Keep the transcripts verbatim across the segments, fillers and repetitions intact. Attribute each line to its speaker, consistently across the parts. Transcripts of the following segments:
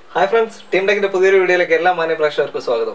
Speaker 1: Hi friends, Team Tech ന്റെ പുതിയൊരു വീഡിയോയിലേക്ക് എല്ലാ മാന്യ പ്രേക്ഷകർക്കും സ്വാഗതം.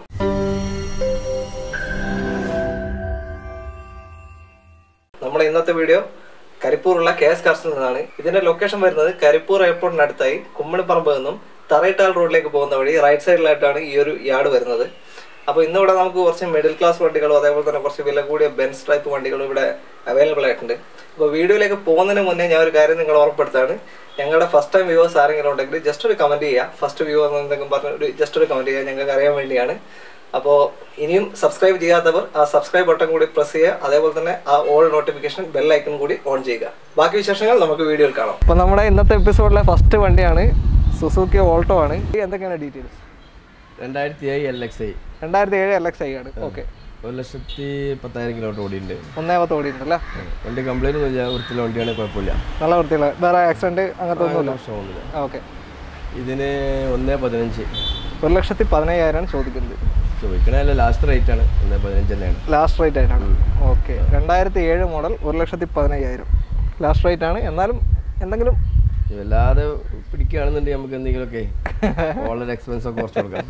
Speaker 1: നമ്മുടെ ഇന്നത്തെ വീഡിയോ കരിപ്പൂറുള്ള കെഎസ് കാർസിൽ നിന്നാണ്. ഇതിന്റെ ലൊക്കേഷൻ വരുന്നത് കരിപ്പൂർ എയർപോർട്ടിനടുത്തായി കുമ്മണിപ്പറമ്പ് നിന്നും തറയിട്ടാൽ റോഡിലേക്ക് പോകുന്ന വഴി റൈറ്റ് സൈഡിലായിട്ടാണ് ഈ ഒരു യാർഡ് വരുന്നത്. അപ്പോൾ ഇന്നിവിടെ നമുക്ക് കുറച്ച് മിഡിൽ ക്ലാസ് വണ്ടികളും അതേപോലെ തന്നെ കുറച്ച് വില കൂടിയ ബെൻസ് ടൈപ്പ് വണ്ടികളും ഇവിടെ അവൈലബിൾ ആയിട്ടുണ്ട്. അപ്പോൾ വീഡിയോയിലേക്ക് പോകുന്നതിന് മുന്നേ ഞാൻ ഒരു കാര്യം നിങ്ങൾ ഓർമ്മപ്പെടുത്താണ്. ഞങ്ങളുടെ ഫസ്റ്റ് ടൈം വ്യൂവേഴ്സ് ആരെങ്കിലും ഉണ്ടെങ്കിൽ ജസ്റ്റ് ഒരു കമൻറ്റ് ചെയ്യുക. ഫസ്റ്റ് വ്യൂ എന്തെങ്കിലും പറഞ്ഞ ഒരു ജസ്റ്റ് ഒരു കമൻറ്റ് ചെയ്യുക, ഞങ്ങൾക്ക് അറിയാൻ വേണ്ടിയാണ്. അപ്പോൾ ഇനിയും സബ്സ്ക്രൈബ് ചെയ്യാത്തവർ ആ സബ്സ്ക്രൈബ് ബട്ടൺ കൂടി പ്രസ് ചെയ്യുക. അതേപോലെ തന്നെ ആ ഓൾ നോട്ടിഫിക്കേഷൻ ബെൽ ഐക്കൺ കൂടി ഓൺ ചെയ്യുക. ബാക്കി വിശേഷങ്ങൾ നമുക്ക് വീഡിയോയിൽ കാണാം. അപ്പോൾ നമ്മുടെ ഇന്നത്തെ എപ്പിസോഡിലെ ഫസ്റ്റ് വണ്ടിയാണ് സുസുക്കി ഓൾട്ടോ ആണ്. എന്തൊക്കെയാണ് ഡീറ്റെയിൽസ്?
Speaker 2: രണ്ടായിരത്തി ഏഴ് എൽ എക്സ് ഐ
Speaker 1: രണ്ടായിരത്തി ഏഴ് എൽ എക്സ് ഐ ആണ്. ഓക്കെ,
Speaker 2: ഒരു ലക്ഷത്തി പത്തായിരം കിലോമീറ്റർ ഓടിയുണ്ട്.
Speaker 1: ഒന്നേ പത്ത് ഓടിയിട്ടുണ്ടല്ലേ?
Speaker 2: വണ്ടി കംപ്ലൈൻറ്റ് ഒന്നുമില്ല, വൃത്തിയുള്ള വണ്ടിയാണ്, കുഴപ്പമില്ല,
Speaker 1: നല്ല വൃത്തിയുള്ള, വേറെ ആക്സിഡന്റ് അങ്ങനത്തെ ഒന്നുമില്ല. ഓക്കെ,
Speaker 2: ഇതിന് ഒന്നേ പതിനഞ്ച്
Speaker 1: ഒരു ലക്ഷത്തി പതിനയ്യായിരമാണ് ചോദിക്കുന്നത്.
Speaker 2: ചോദിക്കണല്ല, ലാസ്റ്റ് റേറ്റ് ആണ്, ഒന്നേ പതിനഞ്ച് തന്നെയാണ് ലാസ്റ്റ്
Speaker 1: റേറ്റ് ആയിട്ടാണ്. ഓക്കെ, രണ്ടായിരത്തി ഏഴ് മോഡൽ ഒരു ലക്ഷത്തി പതിനയ്യായിരം ലാസ്റ്റ് റേറ്റ് ആണ്. എന്നാലും എന്തെങ്കിലും
Speaker 2: വല്ലാതെ പിടിക്കുകയാണെന്നുണ്ടെങ്കിൽ നമുക്ക് എന്തെങ്കിലുമൊക്കെ വളരെ എക്സ്പെൻസ് ഒക്കെ കുറച്ച് കൊടുക്കാം.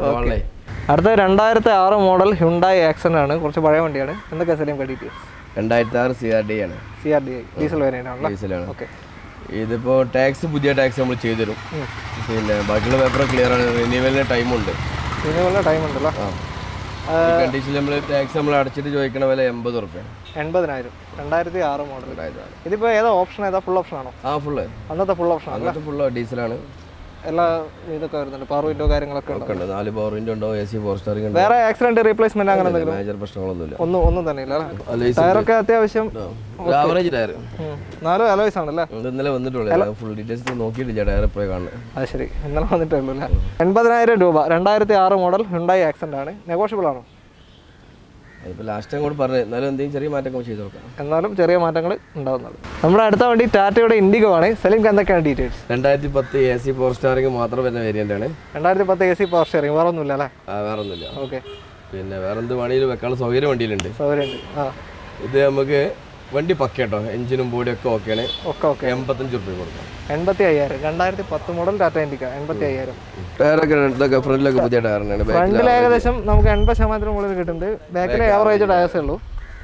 Speaker 1: അടുത്ത രണ്ടായിരത്തി ആറ് മോഡൽ ഹ്യുണ്ടായി ആക്സെന്റ് ആണ്, കുറച്ച് പഴയ വണ്ടിയാണ്. എന്തൊക്കെ സെലിം ഡീറ്റെയിൽസ്?
Speaker 2: രണ്ടായിരത്തി ആറ് സി ആർ ഡി ആണ്.
Speaker 1: C R D I diesel variant
Speaker 2: ഡീസലാണ്. ഓക്കെ, ഇതിപ്പോൾ ടാക്സ് പുതിയ ടാക്സ് നമ്മൾ ചെയ്തു തരും. പിന്നെ ബാക്കിയുള്ള പേപ്പർ ക്ലിയർ ആണ്, റിന്യൂവലിന് ടൈമുണ്ട്.
Speaker 1: റിന്യൂവലിന് ടൈം ഉണ്ടല്ലോ.
Speaker 2: കണ്ടീഷനിൽ നമ്മൾ ടാക്സ് നമ്മൾ അടച്ചിട്ട് ചോദിക്കണ വില എൺപത് റുപ്യ
Speaker 1: എൺപതിനായിരം രണ്ടായിരത്തി ആറ് മോഡൽ. ഇതിപ്പോൾ ഏതാ ഓപ്ഷൻ? ഏതാ ഫുൾ ഓപ്ഷൻ ആണോ?
Speaker 2: ആ ഫുള്ള്
Speaker 1: അന്നത്തെ ഫുൾ ഓപ്ഷൻ
Speaker 2: അന്നത്തെ ഫുള്ള് ഡീസലാണ്.
Speaker 1: എല്ലാ ഇതൊക്കെ വരുന്നുണ്ട്, പവർ വിൻഡോ കാര്യങ്ങളൊക്കെ ഉണ്ട്.
Speaker 2: നാല് പവർ വിൻഡോ ഉണ്ടാവും, എ സി ഫോർ സ്റ്റാറിംഗ്.
Speaker 1: വേറെ ആക്സിഡന്റ് റീപ്ലേസ്മെന്റ് അങ്ങനെ എന്തെങ്കിലും
Speaker 2: മേജർ പ്രശ്നങ്ങളൊന്നുമില്ല,
Speaker 1: ഒന്നും ഒന്നും തന്നെ ഇല്ല. ടയറൊക്കെ അത്യാവശ്യം
Speaker 2: ആവറേജ് ടയർ,
Speaker 1: നാലും അലോയ്സ് ആണല്ലേ?
Speaker 2: ഇന്നലെ വന്നിട്ടുള്ളൂ, ഫുൾ ഡീറ്റെയിൽസ് നോക്കിയിട്ടില്ല, ടയർ എപ്പോഴും കാണുന്നത്.
Speaker 1: അത് ശരി, ഇന്നലെ വന്നിട്ടുള്ളൂ അല്ലേ? എൺപതിനായിരം രൂപ രണ്ടായിരത്തി ആറ് മോഡൽ ഹ്യുണ്ടായി ആക്സെന്റ് ആണ്. നെഗോഷ്യബിൾ ആണോ?
Speaker 2: അതിപ്പോൾ ലാസ്റ്റ് ടൈം കൂടെ പറഞ്ഞു, എന്നാലും എന്തെങ്കിലും ചെറിയ മാറ്റങ്ങൾ ചെയ്ത് നോക്കാം.
Speaker 1: എന്നാലും ചെറിയ മാറ്റങ്ങൾ ഉണ്ടാവുന്നത്. നമ്മുടെ അടുത്ത വണ്ടി ടാറ്റയുടെ ഇൻഡിഗോ ആണ്. സെലിംക്ക് എന്തൊക്കെയാണ് ഡീറ്റെയിൽസ്?
Speaker 2: രണ്ടായിരത്തി പത്ത് എ സി ഫോർ സ്റ്റാറിംഗ് മാത്രം വരുന്ന വേരിയന്റ് ആണ്.
Speaker 1: രണ്ടായിരത്തി പത്ത് എ സി പവർ സ്റ്റിയറിംഗ്, വേറെ ഒന്നുമില്ല അല്ലേ?
Speaker 2: ആ, വേറെ ഒന്നുമില്ല.
Speaker 1: ഓക്കെ,
Speaker 2: പിന്നെ വേറെ എന്ത് വേണമെങ്കിലും വെക്കാനുള്ള സൗകര്യം വണ്ടിയിലുണ്ട്.
Speaker 1: സൗകര്യമുണ്ട്. ആ,
Speaker 2: ഇത് നമുക്ക് വണ്ടി പക്ക കേട്ടോ, എഞ്ചിനും ബോഡിയൊക്കെ ഓക്കെയാണ്.
Speaker 1: ഒക്കെ ഓക്കെ.
Speaker 2: എൺപത്തഞ്ച് റുപ്യ കൊടുക്കാം.
Speaker 1: എൺപത്തി അയ്യായിരം രണ്ടായിരത്തി പത്ത് മോഡൽ ടാറ്റ ഇൻഡിക്ക എൺപത്തി അയ്യായിരം.
Speaker 2: ടയറൊക്കെ ഇതൊക്കെ ഫ്രണ്ടിലൊക്കെ പുതിയ ടയറാണ്.
Speaker 1: ഫ്രണ്ടിൽ ഏകദേശം നമുക്ക് എൺപത് ശതമാനത്തിന് മുകളിൽ കിട്ടുന്നുണ്ട്. ബാക്കിൽ ആവറേജ് ടയേഴ്സേ ഉള്ളൂ.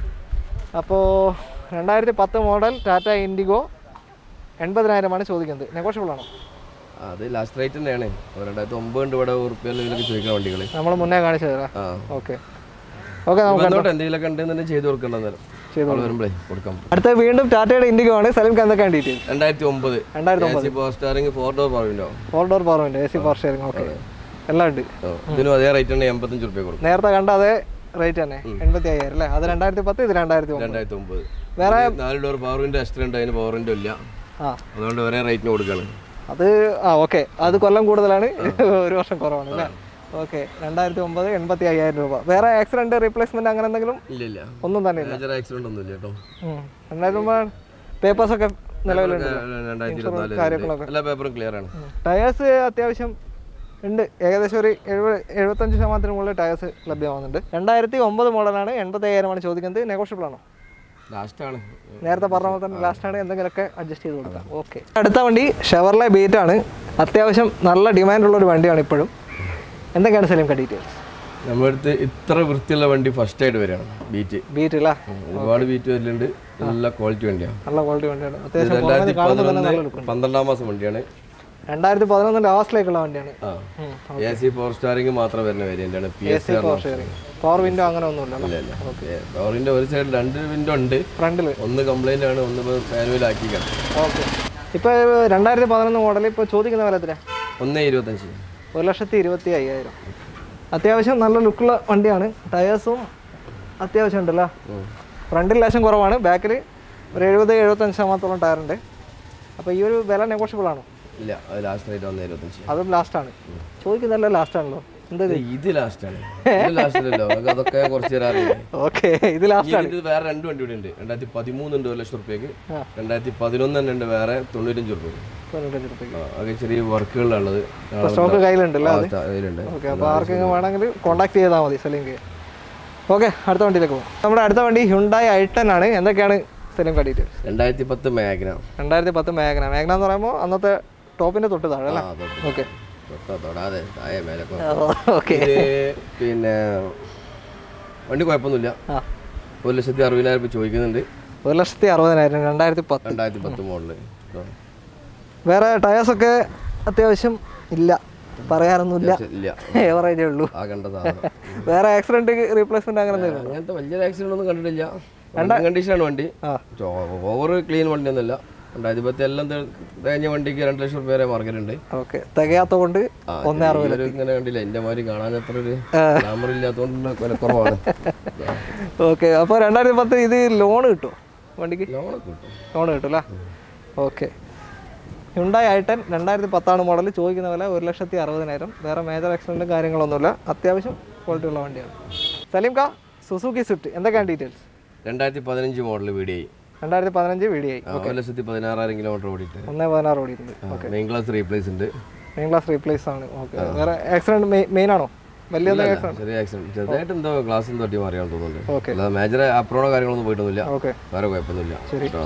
Speaker 1: അപ്പോൾ രണ്ടായിരത്തി പത്ത് മോഡൽ ടാറ്റ ഇൻഡിഗോ എൺപതിനായിരമാണ് ചോദിക്കുന്നത്. നെഗോഷ്യബിൾ ആണോ?
Speaker 2: അത് ലാസ്റ്റ് റേറ്റ് തന്നെയാണ്. രണ്ടായിരത്തി ഒമ്പത് ഇവിടെ ഉറുപ്പിയൊക്കെ ചോദിക്കുന്ന വണ്ടികൾ
Speaker 1: നമ്മൾ മുന്നേ കാണിച്ചു തരാം. ഓക്കെ ഓക്കെ, നമുക്ക്
Speaker 2: എന്തെങ്കിലുമൊക്കെ ഉണ്ടെന്ന് ചെയ്ത് കൊടുക്കേണ്ടത് വരുമ്പോഴേ കൊടുക്കാം.
Speaker 1: അടുത്ത വീണ്ടും ടാറ്റയുടെ ഇൻഡിഗോ ആണ്. സെലിംക്ക് എന്തൊക്കെയാണ് ഡീറ്റെയിൽസ്?
Speaker 2: രണ്ടായിരത്തി ഒമ്പത്
Speaker 1: രണ്ടായിരത്തി ഒമ്പത്
Speaker 2: power steering, four door power window,
Speaker 1: four door power window, A C power steering. Okay, എല്ലാം ഉണ്ട്.
Speaker 2: ഇതിനും അതേ റേറ്റ് തന്നെ, എൺപത്തഞ്ച് റുപ്യ കൊടുക്കും.
Speaker 1: നേരത്തെ കണ്ട അതേ റേറ്റ് തന്നെ, എൺപത്തി അയ്യായിരം അല്ലേ? അത് രണ്ടായിരത്തി പത്ത്, ഇത് രണ്ടായിരത്തി
Speaker 2: രണ്ടായിരത്തി ഒമ്പത്.
Speaker 1: വേറെ
Speaker 2: നാല് ഡോർ പവർ വിൻഡോ എക്സ്ട്രാ ഉണ്ട്, അതിന് പവർ വിൻഡോ ഇല്ല. ആ, അതുകൊണ്ട് ഒരേ റേറ്റിന് കൊടുക്കുകയാണ്
Speaker 1: അത്. ആ, ഓക്കെ, അത് കൊല്ലം കൂടുതലാണ്, ഒരു വർഷം കുറവാണ് അല്ലേ? ഓക്കെ, രണ്ടായിരത്തി ഒമ്പത് എൺപത്തി അയ്യായിരം രൂപ. വേറെ ആക്സിഡന്റ് റീപ്ലേസ്മെന്റ് അങ്ങനെ എന്തെങ്കിലും?
Speaker 2: ഇല്ല,
Speaker 1: ഒന്നും തന്നെ ഇല്ല.
Speaker 2: ആക്സിഡന്റ് ഒന്നും ഇല്ല കേട്ടോ.
Speaker 1: രണ്ടായിരത്തി ഒമ്പത് പേപ്പേഴ്സ് ഒക്കെ നിലവിലുണ്ട്,
Speaker 2: കാര്യങ്ങളൊക്കെ എല്ലാ പേപ്പറും ക്ലിയർ ആണ്.
Speaker 1: ടയേഴ്സ് അത്യാവശ്യം ഉണ്ട്, ഏകദേശം ഒരു എഴുപത് എഴുപത്തഞ്ച് ശതമാനത്തിന് മുകളിൽ ടയേഴ്സ് ലഭ്യമാകുന്നുണ്ട്. രണ്ടായിരത്തി ഒമ്പത് മോഡലാണ്, എൺപത്തി അയ്യായിരമാണ് ചോദിക്കുന്നത്. നെഗോഷ്യബിൾ ആണോ?
Speaker 2: ലാസ്റ്റ് ആണ്,
Speaker 1: നേരത്തെ പറഞ്ഞ പോലെ തന്നെ ലാസ്റ്റ് ആണ്, എന്തെങ്കിലുമൊക്കെ അഡ്ജസ്റ്റ് ചെയ്ത് കൊടുക്കാം. ഓക്കെ, അടുത്ത വണ്ടി ഷെവർലെ ബീറ്റ് ആണ്. അത്യാവശ്യം നല്ല ഡിമാൻഡുള്ള ഒരു വണ്ടിയാണ് ഇപ്പോഴും. എന്തൊക്കെയാണ് സെലിംക്ക് ഡീറ്റെയിൽസ്?
Speaker 2: നമ്മുടെ അടുത്ത് ഇത്ര വൃത്തിയുള്ള വണ്ടി ഫസ്റ്റ് ആയിട്ട് വരികയാണ്. ബീറ്റ് ബീറ്റ് അല്ല, ഒരുപാട് ബീറ്റ് വരലുണ്ട്, നല്ല ക്വാളിറ്റി വണ്ടിയാണ്, നല്ല ക്വാളിറ്റി വണ്ടിയാണ്. അത്യാവശ്യം പന്ത്രണ്ടാം മാസം വണ്ടിയാണ്, രണ്ടായിരത്തി പതിനൊന്ന് ലാസ്റ്റിലേക്കുള്ള വണ്ടിയാണ്. എ സി പവർ സ്റ്റാറിംഗ് മാത്രം വരുന്ന വേരിയന്റാണ്. പവർ വിൻഡോ അങ്ങനെ ഒന്നുമില്ല. പവർ വിൻഡോ ഒരു സൈഡ് രണ്ട് വിൻഡോ ഉണ്ട് ഫ്രണ്ടിൽ, ഒന്ന് കംപ്ലൈന്റ് ആണ്, ഒന്ന് മാനുവൽ ആക്കിയാണ്. ഓക്കെ, ഇപ്പൊ രണ്ടായിരത്തി പതിനൊന്ന് മോഡൽ ഇപ്പൊ ചോദിക്കുന്ന വിലത്തില ഒന്ന് ഇരുപത്തഞ്ച് ഒരു ലക്ഷത്തി ഇരുപത്തി അയ്യായിരം. അത്യാവശ്യം നല്ല ലുക്കുള്ള വണ്ടിയാണ്. ടയേഴ്സും അത്യാവശ്യം ഉണ്ടല്ലോ. ഫ്രണ്ടിൽ ലേശം കുറവാണ്, ബാക്കിൽ ഒരു എഴുപത് എഴുപത്തഞ്ച് ശതമാനത്തോളം ടയറുണ്ട്. അപ്പോൾ ഈ ഒരു വില നെഗോഷ്യബിൾ ആണോ? ഇല്ല, അത് ലാസ്റ്റ് റേറ്റ് ഒന്ന് ഇരുപത്തഞ്ച്. അതും ലാസ്റ്റാണ് ചോദിക്കുന്നതല്ല, ലാസ്റ്റ് ആണല്ലോ. എന്താ ഇത് ലാസ്റ്റാണ്? അതൊക്കെ കുറച്ച് തരാറില്ല. ഓക്കെ, ഇത് ലാസ്റ്റാണ്. ഇത് വേറെ രണ്ട് വണ്ടി കൂടെ ഉണ്ട്. രണ്ടായിരത്തി പതിമൂന്ന് ഉണ്ട് ഒരു ലക്ഷം റുപ്യക്ക്, രണ്ടായിരത്തി പതിനൊന്ന് തന്നെ ഉണ്ട് വേറെ തൊണ്ണൂറ്റഞ്ച് റുപ്യക്ക്. അതൊക്കെ ചെറിയ വർക്കുകളുള്ളത് സ്റ്റോക്ക് കയ്യിലുണ്ടല്ലോ. ഓക്കെ, അപ്പോൾ ആർക്കെങ്കിലും വേണമെങ്കിൽ കോൺടാക്ട് ചെയ്താൽ മതി സെലിംക്ക്. ഓക്കെ, അടുത്ത വണ്ടിയിലേക്ക് പോകും. നമ്മുടെ അടുത്ത വണ്ടി ഹ്യുണ്ടായി ഐ ടെൻ ആണ്. എന്തൊക്കെയാണ് സെലിംക്ക് ഡീറ്റെയിൽസ്? രണ്ടായിരത്തി പത്ത് മാഗ്ന. രണ്ടായിരത്തി പത്ത് മാഗ്ന മാഗ്ന എന്ന് പറയുമ്പോൾ അന്നത്തെ ടോപ്പിൻ്റെ തൊട്ട് താഴെ അല്ലേ? ഓക്കെ, പിന്നെ വണ്ടി കുഴപ്പമൊന്നുമില്ല. ഒരു ലക്ഷത്തി അറുപതിനായിരം രൂപ ചോദിക്കുന്നുണ്ട്.
Speaker 1: ഒരു ലക്ഷത്തി അറുപതിനായിരം രണ്ടായിരത്തി പത്ത്
Speaker 2: രണ്ടായിരത്തി പത്ത് മോഡല്.
Speaker 1: വേറെ ടയേഴ്സൊക്കെ അത്യാവശ്യം ഇല്ല, പറയാനൊന്നുമില്ല, ഏവറേജേ ഉള്ളൂ. വേറെ ആക്സിഡന്റ് റീപ്ലേസ്മെന്റ് അങ്ങനെ
Speaker 2: അങ്ങനത്തെ വലിയൊരു ആക്സിഡന്റ് ഒന്നും കണ്ടിട്ടില്ല. കണ്ടീഷനാണ് വണ്ടി. ഓവർ ക്ലീൻ വണ്ടി ഒന്നുമില്ല. രണ്ടായിരത്തി പത്തി എല്ലാം തേഞ്ഞ വണ്ടിക്ക് രണ്ട് ലക്ഷം രൂപ വരെ മാർക്കറ്റ് ഉണ്ട്.
Speaker 1: തികയാത്തോണ്ട്
Speaker 2: ഇങ്ങനെ കണ്ടില്ല. എന്റെ മാതിരി കാണാൻ അത്ര ഒരു ഗ്ലാമർ ഇല്ലാത്തതുകൊണ്ട് വില കുറവാണ്.
Speaker 1: ഓക്കെ, അപ്പോൾ രണ്ടായിരത്തി പത്ത് ഇത് ലോൺ കിട്ടുമോ വണ്ടിക്ക്?
Speaker 2: ലോൺ കിട്ടും.
Speaker 1: ലോൺ കിട്ടും അല്ലേ? ഓക്കെ. ഹ്യുണ്ടായി ഐ ടെൻ രണ്ടായിരത്തി പത്താണ് മോഡൽ. ചോദിക്കുന്ന വില ഒരു ലക്ഷത്തി അറുപതിനായിരം. വേറെ മേജർ ആക്സിഡൻറ്റും കാര്യങ്ങളൊന്നുമില്ല. അത്യാവശ്യം ക്വാളിറ്റി ഉള്ള വണ്ടിയാണ്. സലീം കാ, സുസുക്കി സ്വിഫ്റ്റ് എന്തൊക്കെയാണ് ഡീറ്റെയിൽസ്?
Speaker 2: രണ്ടായിരത്തി പതിനഞ്ച് മോഡൽ വീഡിയോ.
Speaker 1: രണ്ടായിരത്തി പതിനഞ്ച് വീഡിയോ
Speaker 2: ഒരു ലക്ഷത്തി പതിനാറായിരം കിലോമീറ്റർ ഓടിയിട്ട്
Speaker 1: ഒന്നേ പതിനാറ് ഓടിയിട്ടുണ്ട്.
Speaker 2: മെയിൻ ക്ലാസ് റീപ്ലേസ് ഉണ്ട്.
Speaker 1: മെയിൻ ക്ലാസ് റീപ്ലേസ് ആണ്. ഓക്കെ. വേറെ ആക്സിഡന്റ് മെയിൻ ആണോ? വലിയ
Speaker 2: ചെറിയ ആക്സിഡന്റ് ചെറുതായിട്ട് എന്തോ ഗ്ലാസ് തട്ടി മാറിയാണെന്ന് തോന്നുന്നുണ്ട്. അല്ലാതെ മേജർ അപ്രോണോ കാര്യങ്ങളൊന്നും പോയിട്ടൊന്നുമില്ല. വേറെ കുഴപ്പമൊന്നുമില്ല.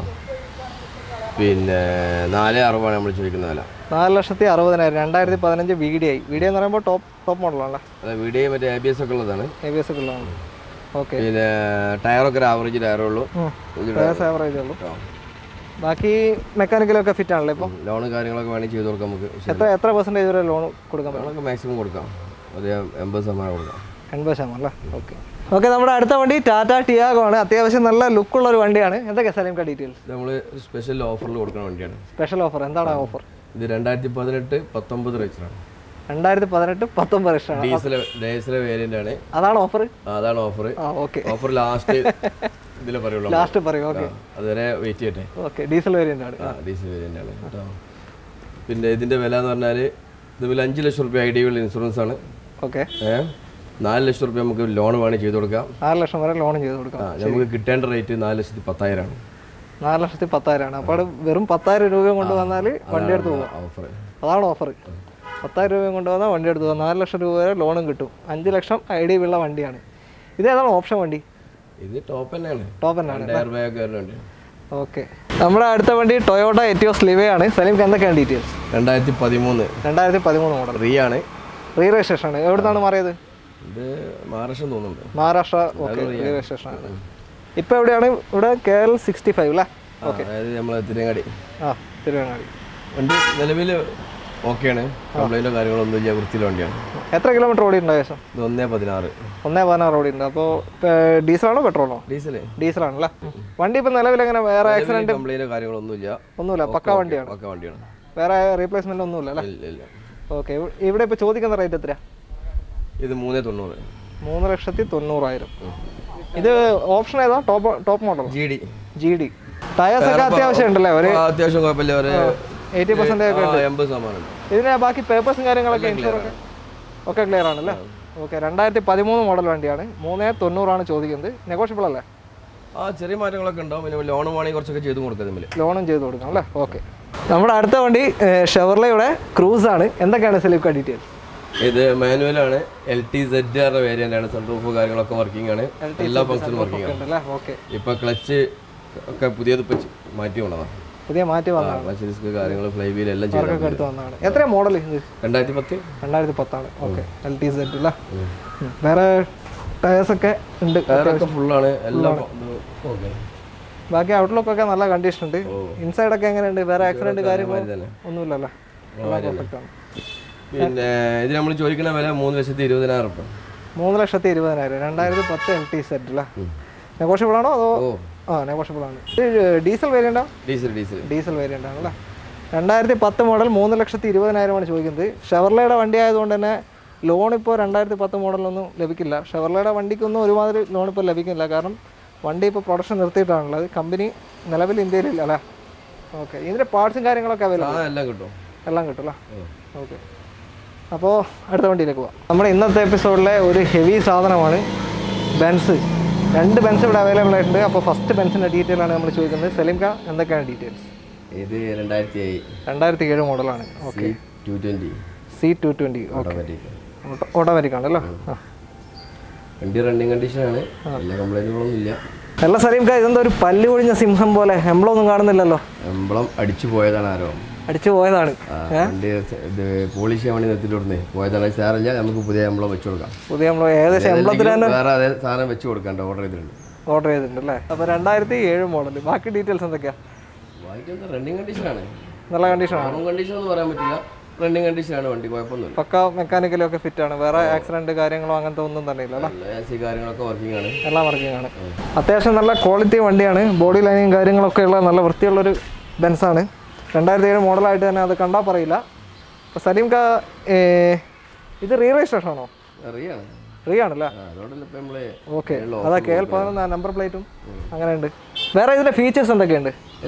Speaker 2: പിന്നെ നാല് അറുപതാണ് നമ്മൾ ചോദിക്കുന്ന വില.
Speaker 1: നാല് ലക്ഷത്തി അറുപതിനായിരം രണ്ടായിരത്തി പതിനഞ്ച് വീഡിയോ. വീഡിയോ എന്ന് പറയുമ്പോൾ ടോപ്പ് ടോപ്പ് മോഡലാണല്ലേ?
Speaker 2: അതെ, വീഡിയോ മറ്റേ എ ബി എസ് ഒക്കെ ഉള്ളതാണ്.
Speaker 1: എ ബി എസ് ഒക്കെ ഉള്ളതാണ്. ഓക്കെ.
Speaker 2: പിന്നെ ടയറൊക്കെ ഒരു ആവറേജ് ടയറേ ഉള്ളൂ.
Speaker 1: ടയർസ് ആവറേജ് ഉള്ളൂ. ബാക്കി മെക്കാനിക്കലൊക്കെ ഫിറ്റ് ആണല്ലോ ഇപ്പോൾ?
Speaker 2: ലോണ് കാര്യങ്ങളൊക്കെ വേണമെങ്കിൽ ചെയ്ത് കൊടുക്കാം നമുക്ക്.
Speaker 1: എത്ര എത്ര പെർസെൻറ്റേജ് വരെ ലോൺ കൊടുക്കാൻ പറ്റും?
Speaker 2: നമുക്ക് മാക്സിമം കൊടുക്കാം. ഒരു എൺപത് ശതമാനം കൊടുക്കാം.
Speaker 1: എൺപത് ശതമാനം അല്ലേ? ഓക്കെ. ഓക്കെ, നമ്മുടെ അടുത്ത വണ്ടി ടാറ്റ ടിയാഗോ ആണ്. അത്യാവശ്യം നല്ല ലുക്കുള്ള ഒരു വണ്ടിയാണ്. എന്തൊക്കെയാണ് സലീം കാ ഡീറ്റെയിൽസ്?
Speaker 2: നമ്മൾ സ്പെഷ്യൽ ഓഫറിൽ കൊടുക്കുന്ന വണ്ടിയാണ്.
Speaker 1: സ്പെഷ്യൽ ഓഫർ എന്താണ് ഓഫർ?
Speaker 2: ഇത് രണ്ടായിരത്തി പതിനെട്ട് പത്തൊമ്പത് രജിസ്റ്ററാണ്.
Speaker 1: രണ്ടായിരത്തി പതിനെട്ട് പത്തൊമ്പത് രജിസ്റ്ററാണ്.
Speaker 2: ഡീസൽ ഡീസൽ വേരിയന്റ് ആണ്.
Speaker 1: അതാണ് ഓഫർ?
Speaker 2: അതാണ് ഓഫർ.
Speaker 1: ഓക്കെ.
Speaker 2: ഓഫർ ലാസ്റ്റ് ഇതിൽ പറയുള്ളൂ.
Speaker 1: ലാസ്റ്റ് പറയും. ഓക്കെ,
Speaker 2: അതുവരെ വെയിറ്റ് ചെയ്യട്ടെ.
Speaker 1: ഓക്കെ. ഡീസൽ വേരിയന്റ് ആണ്.
Speaker 2: ഡീസൽ വേരിയന്റ് ആണ് കേട്ടോ. പിന്നെ ഇതിന്റെ വില എന്ന് പറഞ്ഞാൽ ഇതുപോലെ അഞ്ച് ലക്ഷം റുപ്യ ഐ ഡി ഉള്ള ഇൻഷുറൻസ് ആണ്.
Speaker 1: ഓക്കെ.
Speaker 2: ഏഹ് നാല് ലക്ഷം റുപ്യ നമുക്ക് ലോൺ വേണമെങ്കിൽ ചെയ്ത് കൊടുക്കാം.
Speaker 1: നാല് ലക്ഷം വരെ ലോൺ ചെയ്ത് കൊടുക്കാം.
Speaker 2: നമുക്ക് കിട്ടേണ്ട റേറ്റ് നാല് ലക്ഷത്തി പത്തായിരമാണ്.
Speaker 1: നാല് ലക്ഷത്തി പത്തായിരമാണ്. അപ്പോൾ വെറും പത്തായിരം രൂപ കൊണ്ടുവന്നാൽ വണ്ടി എടുത്ത് പോകാം.
Speaker 2: ഓഫർ
Speaker 1: അതാണ് ഓഫർ. പത്തായിരം രൂപ കൊണ്ടുവന്നാൽ വണ്ടി എടുത്ത് പോകാം. നാല് ലക്ഷം രൂപ വരെ ലോണും കിട്ടും. അഞ്ച് ലക്ഷം ഐ ഡി ഉള്ള വണ്ടിയാണ്. ഇത് ഏതാണ് ഓപ്ഷൻ വണ്ടി?
Speaker 2: ഇത് ടോപ്പ് തന്നെയാണ്.
Speaker 1: ടോപ്പ് തന്നെയാണ്.
Speaker 2: ടയർ ബാഗ് വണ്ടി.
Speaker 1: ഓക്കെ. നമ്മുടെ അടുത്ത വണ്ടി ടൊയോട്ട എറ്റിയോസ് ലിവയാണ്. സലീം എന്തൊക്കെയാണ് ഡീറ്റെയിൽസ്?
Speaker 2: രണ്ടായിരത്തി പതിമൂന്ന്
Speaker 1: രണ്ടായിരത്തി പതിമൂന്ന് മോഡൽ.
Speaker 2: റീ ആണ്.
Speaker 1: റീ രജിസ്ട്രേഷൻ ആണ്. എവിടെ നിന്നാണ് മാറിയത്?
Speaker 2: ഇത് മഹാരാഷ്ട്ര തോന്നുന്നുണ്ട്.
Speaker 1: മഹാരാഷ്ട്ര. ഓക്കെ. റീ രജിസ്ട്രേഷൻ ആണ്. ഇപ്പോൾ എവിടെയാണ്? ഇവിടെ കെ എൽ സിക്സ്റ്റി ഫൈവ് അല്ലേ? ഓക്കെ.
Speaker 2: അതായത് നമ്മൾ തിരുവങ്ങാടി.
Speaker 1: ആ, തിരുവങ്ങാടി.
Speaker 2: വണ്ടി നിലവിൽ ഓക്കെയാണ്. കംപ്ലൈൻറ്റോ കാര്യങ്ങളൊന്നും ഇല്ല. വൃത്തിയിലെ വണ്ടിയാണ്.
Speaker 1: എത്ര കിലോമീറ്റർ ഓടിയിട്ടുണ്ട് ഏകദേശം?
Speaker 2: ഇത് ഒന്നേ പതിനാറ്
Speaker 1: ഒന്നേ പതിനാറ് ഓടിയിട്ടുണ്ട്. അപ്പോൾ ഡീസലാണോ പെട്രോളോ?
Speaker 2: ഡീസൽ.
Speaker 1: ഡീസലാണല്ലേ? വണ്ടി ഇപ്പം നിലവിൽ എങ്ങനെ വേറെ ആക്സിഡന്റ്
Speaker 2: കംപ്ലൈൻറ്റോ കാര്യങ്ങളൊന്നും ഇല്ല.
Speaker 1: ഒന്നുമില്ല, പക്ക വണ്ടിയാണ്.
Speaker 2: പക്ക വണ്ടിയാണ്.
Speaker 1: വേറെ റീപ്ലേസ്മെന്റ് ഒന്നുമില്ല അല്ലേ?
Speaker 2: ഇല്ല.
Speaker 1: ഓക്കെ. ഇവിടെ ഇപ്പോൾ ചോദിക്കുന്ന റേറ്റ് എത്രയാ?
Speaker 2: ഇത് മൂന്നേ തൊണ്ണൂറ്.
Speaker 1: മൂന്ന് ലക്ഷത്തി തൊണ്ണൂറായിരം. ഇത് ഓപ്ഷൻ ഏതാ? Top top model G D. G D. Tyres ഒക്കെ അത്യാവശ്യം ഉണ്ടല്ലേ? ഒരു
Speaker 2: അത്യാവശ്യം കുഴപ്പമില്ല. ഒരു
Speaker 1: എയ്റ്റി പെർസെൻറ്റേജ് ഒക്കെ
Speaker 2: എൺപത് ശതമാനം.
Speaker 1: ഇതിന് ബാക്കി പേപ്പേഴ്സും കാര്യങ്ങളൊക്കെ ഇൻഷുറൻസ് ഒക്കെ ക്ലിയർ ആണല്ലേ? ഓക്കെ. രണ്ടായിരത്തി പതിമൂന്ന് മോഡൽ വണ്ടിയാണ്. മൂന്നേ തൊണ്ണൂറാണ് ചോദിക്കുന്നത്. നെഗോഷ്യബിൾ അല്ലേ?
Speaker 2: ആ, ചെറിയ മാറ്റങ്ങളൊക്കെ ഉണ്ടാവും. പിന്നെ ലോൺ വേണമെങ്കിൽ കുറച്ചൊക്കെ ചെയ്ത് കൊടുക്കാം. നമ്മൾ
Speaker 1: ലോണും ചെയ്ത് കൊടുക്കാം അല്ലേ? ഓക്കെ. നമ്മുടെ അടുത്ത വണ്ടി ഷെവർലയുടെ ക്രൂസ് ആണ്. എന്തൊക്കെയാണ് സലീം കാ ഡീറ്റെയിൽസ്?
Speaker 2: ഇത് മാനുവലാണ്. L T Z R variant ആണ്. സൺറൂഫ് കാര്യങ്ങളൊക്കെ വർക്കിംഗ് ആണ്. എല്ലാ ഫംഗ്ഷനും വർക്കിംഗ് ആണ്.
Speaker 1: ഓക്കെ.
Speaker 2: ഇപ്പൊ ക്ലച്ച് ഒക്കെ പുതിയത് മാറ്റി കൊണ്ടതാണ്.
Speaker 1: പുതിയ മാറ്റി വന്നതാണ്.
Speaker 2: ക്ലച്ച് ഡിസ്ക് കാര്യങ്ങൾ ഫ്ലൈ വീൽ എല്ലാം
Speaker 1: എടുത്ത് വന്നതാണ്. എത്ര മോഡൽ ഇത്?
Speaker 2: രണ്ടായിരത്തി പത്ത്
Speaker 1: രണ്ടായിരത്തി പത്താണ്. ഓക്കെ. എൽ ടി സെഡ് അല്ല? വേറെ ടയേഴ്സ് ഒക്കെ ഉണ്ട്.
Speaker 2: ടയറൊക്കെ ഫുള്ളാണ്. എല്ലാം ഓക്കെ.
Speaker 1: ബാക്കി ഔട്ട്ലുക്ക് ഒക്കെ നല്ല കണ്ടീഷൻ ഉണ്ട്. ഇൻസൈഡ് ഒക്കെ എങ്ങനെയുണ്ട്? വേറെ ആക്സിഡന്റ് കാര്യങ്ങൾ ഒന്നുമില്ലല്ലോ?
Speaker 2: പിന്നെ ഇത് നമ്മൾ ചോദിക്കുന്ന വില മൂന്ന് ലക്ഷത്തി ഇരുപതിനായിരം റുപ്യ.
Speaker 1: മൂന്ന് ലക്ഷത്തി ഇരുപതിനായിരം. രണ്ടായിരത്തി പത്ത് എൽ ടി സെറ്റ് അല്ലേ? നെഗോഷ്യബിൾ ആണോ അതോ? ആ, നെഗോഷ്യബിൾ ആണ്. ഇത് ഡീസൽ വേരിയന്റോ? ഡീസൽ ഡീസൽ ഡീസൽ വേരിയന്റ് ആണല്ലേ? രണ്ടായിരത്തി പത്ത് മോഡൽ മൂന്ന് ലക്ഷത്തി ഇരുപതിനായിരമാണ് ചോദിക്കുന്നത്. ഷെവർലയുടെ വണ്ടി ആയതുകൊണ്ട് തന്നെ ലോൺ ഇപ്പോൾ രണ്ടായിരത്തി പത്ത് മോഡലൊന്നും ലഭിക്കില്ല. ഷെവർലയുടെ വണ്ടിക്കൊന്നും ഒരുമാതിരി ലോൺ ഇപ്പോൾ ലഭിക്കില്ല. കാരണം വണ്ടി ഇപ്പോൾ പ്രൊഡക്ഷൻ നിർത്തിയിട്ടാണുള്ളത്. കമ്പനി നിലവിൽ ഇന്ത്യയിലില്ല അല്ലേ? ഓക്കെ. ഇതിൻ്റെ പാർട്സും കാര്യങ്ങളൊക്കെ അവൈലബിൾ?
Speaker 2: എല്ലാം കിട്ടും.
Speaker 1: എല്ലാം കിട്ടും അല്ലേ? ഓക്കെ. അപ്പോൾ അടുത്ത വണ്ടിയിലേക്ക് പോകാം. നമ്മുടെ ഇന്നത്തെ എപ്പിസോഡിലെ ഒരു ഹെവി സാധനമാണ് ബെൻസ്. രണ്ട് ബെൻസ് ഇവിടെ അവൈലബിൾ ആയിട്ടുണ്ട്. അപ്പോൾ ഫസ്റ്റ് ബെൻസിൻ്റെ ഡീറ്റെയിൽ ആണ് നമ്മൾ ചോദിക്കുന്നത്. സലീം കാ എന്തൊക്കെയാണ് ഡീറ്റെയിൽസ്?
Speaker 2: ഇത് രണ്ടായിരത്തി ഏഴ്
Speaker 1: രണ്ടായിരത്തി ഏഴ് മോഡലാണ്. Okay.
Speaker 2: Two twenty
Speaker 1: C two twenty automatic automatic ആണല്ലോ? ആ,
Speaker 2: വണ്ടി റണ്ണിങ് കണ്ടീഷനാണ്. എല്ലാ കംപ്ലൈൻറ്റുകളൊന്നും ഇല്ല.
Speaker 1: അല്ല സലീം കാ, ഇതെന്താ ഒരു പല്ല് ഒഴിഞ്ഞ സിംഹം പോലെ? എംബ്ലം ഒന്നും കാണുന്നില്ലല്ലോ?
Speaker 2: എംബ്ലം അടിച്ചു പോയതാണ് ആരോ.
Speaker 1: അടിച്ചു പോയതാണ്.
Speaker 2: വണ്ടി പോളിഷ് ചെയ്യാൻ വേണ്ടി നിർത്തിയിട്ടോടുന്നേ പോയതാണ്. സാറില്ല, നമുക്ക് പുതിയ എംബ്ലം വെച്ച് കൊടുക്കാം.
Speaker 1: പുതിയ എംബ്ലം ഏകദേശം എംബ്ലത്തിന് തന്നെ
Speaker 2: വേറെ അതേ സാധനം വെച്ച് കൊടുക്കാണ്ട് ഓർഡർ ചെയ്തിട്ടുണ്ട്.
Speaker 1: ഓർഡർ ചെയ്തിട്ടുണ്ട് അല്ലേ? അപ്പോൾ രണ്ടായിരത്തി ഏഴ് മോഡൽ. ബാക്കി ഡീറ്റെയിൽസ് എന്തൊക്കെയാണ്?
Speaker 2: ബാക്കി എന്താ റണ്ണിങ് കണ്ടീഷനാണ്.
Speaker 1: നല്ല കണ്ടീഷനാണ്.
Speaker 2: റണ്ണിങ് കണ്ടീഷൻ എന്ന് പറയാൻ പറ്റില്ല, റണ്ണിങ് കണ്ടീഷനാണ് വണ്ടി, കുഴപ്പമൊന്നുമില്ല.
Speaker 1: പക്ക മെക്കാനിക്കലും ഒക്കെ ഫിറ്റ് ആണ്. വേറെ ആക്സിഡന്റ് കാര്യങ്ങളോ അങ്ങനത്തെ ഒന്നും തന്നെ ഇല്ല അല്ലേ?
Speaker 2: എ സി കാര്യങ്ങളൊക്കെ വർക്കിംഗ് ആണ്.
Speaker 1: എല്ലാം വർക്കിംഗ് ആണ്. അത്യാവശ്യം നല്ല ക്വാളിറ്റി വണ്ടിയാണ്. ബോഡി ലൈനിങ് കാര്യങ്ങളൊക്കെ ഉള്ള നല്ല വൃത്തിയുള്ളൊരു ബെൻസാണ്. രണ്ടായിരത്തി ഏഴ് മോഡലായിട്ട് തന്നെ അത് കണ്ടാൽ പറയില്ല. അപ്പോൾ സലീം കാ ഇത് റീ രജിസ്ട്രേഷൻ ആണോ? റീ ആണല്ലേ? ഓക്കെ. അതാ കെ എൽ പതിനൊന്ന് നമ്പർ പ്ലേറ്റും അങ്ങനെയുണ്ട്. വേറെ ഇതിൻ്റെ ഫീച്ചേഴ്സ് എന്തൊക്കെയുണ്ട്?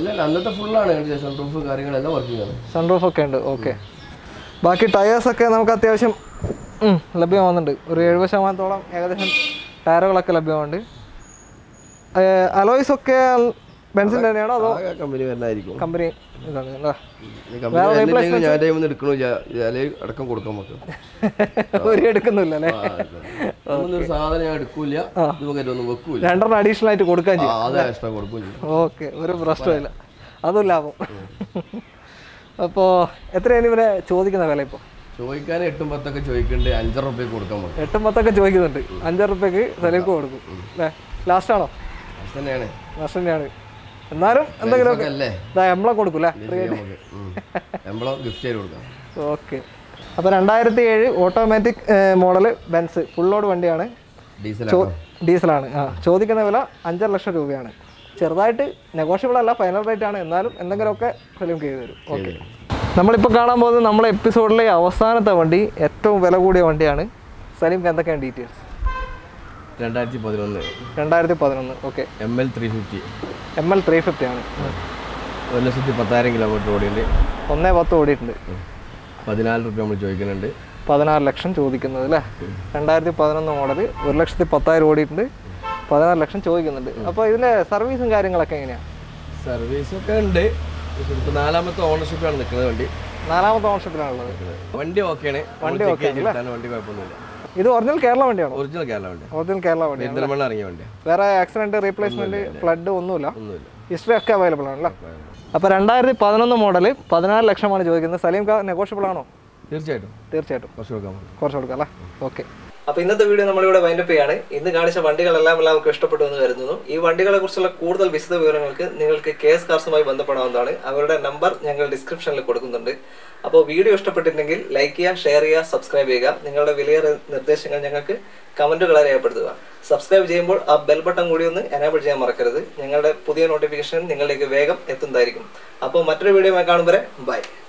Speaker 1: സൺറൂഫ് ഒക്കെ ഉണ്ട്. ഓക്കെ. ബാക്കി ടയേഴ്സൊക്കെ നമുക്ക് അത്യാവശ്യം ലഭ്യമാകുന്നുണ്ട്. ഒരു എഴുപത് ശതമാനത്തോളം ഏകദേശം ടയറുകളൊക്കെ ലഭ്യമുണ്ട്. അലോയ്സ് ഒക്കെ ബെൻസിൻ്റെ തന്നെയാണോ അതോ
Speaker 2: കമ്പനി വരുന്നതായിരിക്കും?
Speaker 1: കമ്പനി ഇതാണ് അല്ലേ? ഒരു എടുക്കുന്നില്ല അല്ലേ? രണ്ടെണ്ണം അഡീഷണൽ ആയിട്ട് കൊടുക്കാൻ ചെയ്യും. ഓക്കെ, ഒരു പ്രശ്നമില്ല, അതും ലാഭം. അപ്പോൾ എത്രയാണ് ഇവരെ ചോദിക്കുന്ന വില? ഇപ്പോൾ
Speaker 2: ചോദിക്കാൻ എട്ടും പത്തൊക്കെ ചോദിക്കുന്നുണ്ട്. അഞ്ചര റുപ്യക്ക് കൊടുക്കാൻ പറ്റും.
Speaker 1: എട്ടും പത്തൊക്കെ ചോദിക്കുന്നുണ്ട്. അഞ്ചര റുപ്യക്ക് സലീംക്ക് കൊടുക്കും അല്ലേ? ലാസ്റ്റ് ആണോ?
Speaker 2: തന്നെയാണ്,
Speaker 1: ലാസ്റ്റ് തന്നെയാണ്. എന്നാലും എന്തെങ്കിലും എംബ്ലം കൊടുക്കും അല്ലേ? ഓക്കെ. അപ്പോൾ രണ്ടായിരത്തി ഏഴ് automatic model Benz full load വണ്ടിയാണ്. ഡീസലാണ്. ആ, ചോദിക്കുന്ന വില അഞ്ചര ലക്ഷം രൂപയാണ്. ചെറുതായിട്ട് നെഗോഷ്യബിൾ അല്ല, ഫൈനൽ റേറ്റ് ആണ്. എന്നാലും എന്തെങ്കിലുമൊക്കെ സലീം ചെയ്തു തരും. ഓക്കെ. നമ്മളിപ്പോൾ കാണാൻ പോകുന്നത് നമ്മളെ എപ്പിസോഡിലെ അവസാനത്തെ വണ്ടി, ഏറ്റവും വില കൂടിയ വണ്ടിയാണ്. സലീംക്ക് എന്തൊക്കെയാണ് ഡീറ്റെയിൽസ്?
Speaker 2: രണ്ടായിരത്തി പതിനൊന്ന്
Speaker 1: രണ്ടായിരത്തി പതിനൊന്ന് okay.
Speaker 2: M L three fifty
Speaker 1: M L three fifty ആണ്.
Speaker 2: ഒരു ലക്ഷത്തി പത്തായിരം കിലോമീറ്റർ ഓടിയുണ്ട്.
Speaker 1: ഒന്നേ പത്ത് ഓടിയിട്ടുണ്ട്.
Speaker 2: പതിനാല് റുപ്യ നമ്മൾ ചോദിക്കുന്നുണ്ട്.
Speaker 1: പതിനാറ് ലക്ഷം ചോദിക്കുന്നത് അല്ലേ? രണ്ടായിരത്തി പതിനൊന്ന് മോഡൽ, ഒരു ലക്ഷത്തി പത്തായിരം ഓടിയിട്ടുണ്ട്, പതിനാറ് ലക്ഷം ചോദിക്കുന്നുണ്ട്. അപ്പോൾ ഇതിൻ്റെ സർവീസും കാര്യങ്ങളൊക്കെ എങ്ങനെയാണ്?
Speaker 2: സർവീസൊക്കെ ഉണ്ട്. ഇപ്പോൾ നാലാമത്തെ ഓണർഷിപ്പാണ് നിൽക്കുന്നത് വണ്ടി.
Speaker 1: നാലാമത്തെ ഓണർഷിപ്പിലാണുള്ളത്.
Speaker 2: വണ്ടി ഓക്കെയാണ്.
Speaker 1: വണ്ടി ഓക്കെ
Speaker 2: വണ്ടി കുഴപ്പമൊന്നുമില്ല.
Speaker 1: ഇത് ഒറിജിനൽ കേരള വണ്ടിയാണോ?
Speaker 2: ഒറിജിനൽ കേരള വണ്ടി.
Speaker 1: ഒറിജിനൽ കേരള വണ്ടി.
Speaker 2: ഇറങ്ങിയ വണ്ടി.
Speaker 1: വേറെ ആക്സിഡന്റ്, റീപ്ലേസ്മെന്റ്, ഫ്ലഡ് ഒന്നുമില്ല. ഹിസ്റ്ററി ഒക്കെ അവൈലബിൾ ആണല്ലേ? അപ്പോൾ രണ്ടായിരത്തി പതിനൊന്ന് മോഡൽ പതിനാറ് ലക്ഷമാണ് ചോദിക്കുന്നത്. സലീം കാ നെഗോഷ്യബിൾ ആണോ?
Speaker 2: തീർച്ചയായിട്ടും
Speaker 1: തീർച്ചയായിട്ടും
Speaker 2: കുറച്ച് കൊടുക്കാം.
Speaker 1: കുറച്ച് കൊടുക്കാം അല്ലേ? ഓക്കെ.
Speaker 3: അപ്പോൾ ഇന്നത്തെ വീഡിയോ നമ്മളിവിടെ വൈൻഡപ്പ് ചെയ്യാണ്. ഇന്ന് കാണിച്ച വണ്ടികളെല്ലാം എല്ലാവർക്കും ഇഷ്ടപ്പെട്ടു എന്ന് കരുതുന്നു. ഈ വണ്ടികളെ കുറിച്ചുള്ള കൂടുതൽ വിശദ വിവരങ്ങൾക്ക് നിങ്ങൾക്ക് കെ എസ് കാർസുമായി ബന്ധപ്പെടാവുന്നതാണ്. അവരുടെ നമ്പർ ഞങ്ങൾ ഡിസ്ക്രിപ്ഷനിൽ കൊടുക്കുന്നുണ്ട്. അപ്പോൾ വീഡിയോ ഇഷ്ടപ്പെട്ടിട്ടുണ്ടെങ്കിൽ ലൈക്ക് ചെയ്യുക, ഷെയർ ചെയ്യുക, സബ്സ്ക്രൈബ് ചെയ്യുക. നിങ്ങളുടെ വിലയേറിയ നിർദ്ദേശങ്ങൾ ഞങ്ങൾക്ക് കമൻറ്റുകളായി രേഖപ്പെടുത്തുക. സബ്സ്ക്രൈബ് ചെയ്യുമ്പോൾ ആ ബെൽ ബട്ടൺ കൂടി ഒന്ന് എനേബിൾ ചെയ്യാൻ മറക്കരുത്. ഞങ്ങളുടെ പുതിയ നോട്ടിഫിക്കേഷൻ നിങ്ങളിലേക്ക് വേഗം എത്തുന്നതായിരിക്കും. അപ്പോൾ മറ്റൊരു വീഡിയോയുമായി കാണും വരെ ബൈ.